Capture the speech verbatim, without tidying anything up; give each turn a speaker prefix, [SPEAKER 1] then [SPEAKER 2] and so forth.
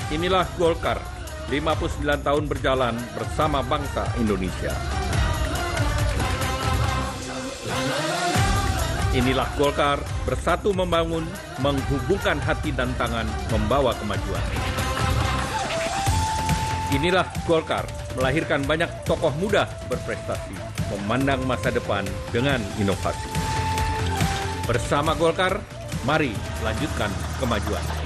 [SPEAKER 1] Inilah Golkar, lima puluh sembilan tahun berjalan bersama bangsa Indonesia. Inilah Golkar, bersatu membangun, menghubungkan hati dan tangan, membawa kemajuan. Inilah Golkar, melahirkan banyak tokoh muda berprestasi, memandang masa depan dengan inovasi. Bersama Golkar, mari lanjutkan kemajuan.